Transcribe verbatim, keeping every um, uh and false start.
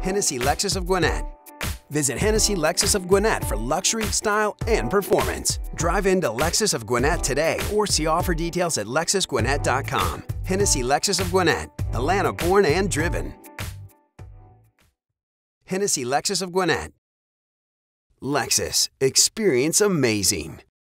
Hennessy Lexus of Gwinnett. Visit Hennessy Lexus of Gwinnett for luxury, style, and performance. Drive into Lexus of Gwinnett today or see offer details at lexus gwinnett dot com. Hennessy Lexus of Gwinnett, Atlanta born and driven. Hennessy Lexus of Gwinnett. Lexus, experience amazing.